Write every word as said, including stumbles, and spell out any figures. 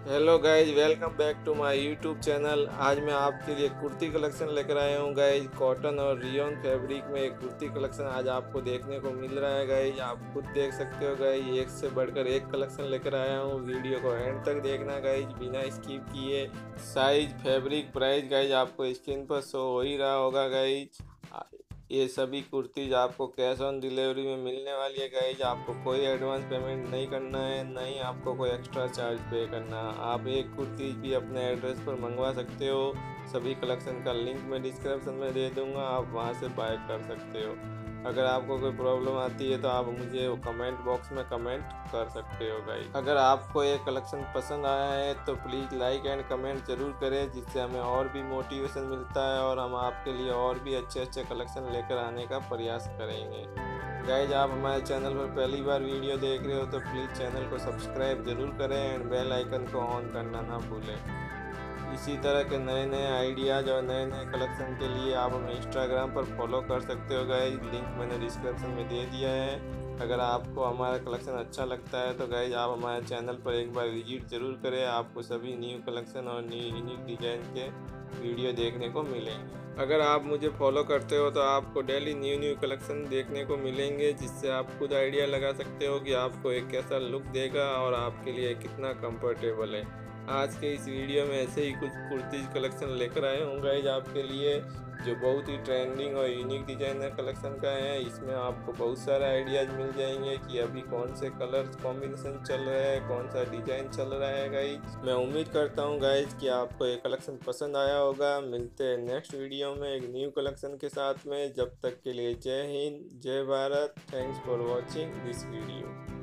Hello guys, welcome back to my YouTube channel. आज मैं आपके लिए कुर्ती कलेक्शन लेकर आया हूँ गाइज। कॉटन और रियोन फैब्रिक में एक कुर्ती कलेक्शन आज आपको देखने को मिल रहा है गाइज। आप खुद देख सकते हो गाइज, एक से बढ़कर एक कलेक्शन लेकर आया हूँ। वीडियो को एंड तक देखना गाइज, बिना स्किप किए। साइज, फैब्रिक, प्राइस गाइज आपको स्क्रीन पर शो हो ही रहा होगा गाइज। ये सभी कुर्तीज आपको कैश ऑन डिलीवरी में मिलने वाली है गाइज। आपको कोई एडवांस पेमेंट नहीं करना है, नहीं आपको कोई एक्स्ट्रा चार्ज पे करना है। आप एक कुर्तीज भी अपने एड्रेस पर मंगवा सकते हो। सभी कलेक्शन का लिंक मैं डिस्क्रिप्शन में दे दूंगा, आप वहां से बाय कर सकते हो। अगर आपको कोई प्रॉब्लम आती है तो आप मुझे कमेंट बॉक्स में कमेंट कर सकते हो गाइज। अगर आपको ये कलेक्शन पसंद आया है तो प्लीज़ लाइक एंड कमेंट ज़रूर करें, जिससे हमें और भी मोटिवेशन मिलता है और हम आपके लिए और भी अच्छे अच्छे कलेक्शन लेकर आने का प्रयास करेंगे। गाइज, आप हमारे चैनल पर पहली बार वीडियो देख रहे हो तो प्लीज़ चैनल को सब्सक्राइब जरूर करें एंड बेल आइकन को ऑन करना ना भूलें। इसी तरह के नए नए आइडियाज़ और नए नए कलेक्शन के लिए आप हमें इंस्टाग्राम पर फॉलो कर सकते हो गाइज, लिंक मैंने डिस्क्रिप्शन में दे दिया है। अगर आपको हमारा कलेक्शन अच्छा लगता है तो गाइज आप हमारे चैनल पर एक बार विजिट ज़रूर करें। आपको सभी न्यू कलेक्शन और न्यू यूनिक डिज़ाइन के वीडियो देखने को मिलेंगे। अगर आप मुझे फॉलो करते हो तो आपको डेली न्यू न्यू कलेक्शन देखने को मिलेंगे, जिससे आप खुद आइडिया लगा सकते हो कि आपको एक कैसा लुक देगा और आपके लिए कितना कंफर्टेबल है। आज के इस वीडियो में ऐसे ही कुछ कुर्तीज़ कलेक्शन लेकर आए हूँ गाइज आपके लिए, जो बहुत ही ट्रेंडिंग और यूनिक डिज़ाइनर कलेक्शन का है। इसमें आपको बहुत सारे आइडियाज़ मिल जाएंगे कि अभी कौन से कलर कॉम्बिनेशन चल रहा है, कौन सा डिज़ाइन चल रहा है गाइज। मैं उम्मीद करता हूँ गाइज कि आपको ये कलेक्शन पसंद आया होगा। मिलते हैं नेक्स्ट वीडियो में एक न्यू कलेक्शन के साथ में। जब तक के लिए जय हिंद, जय Bharat. Thanks for watching this video.